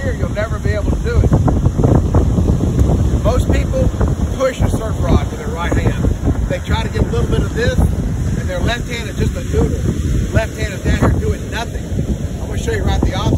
here, you'll never be able to do it. Most people push a surf rod with their right hand. They try to get a little bit of this, and their left hand is just a noodle. Left hand is down here doing nothing. I'm going to show you right the opposite.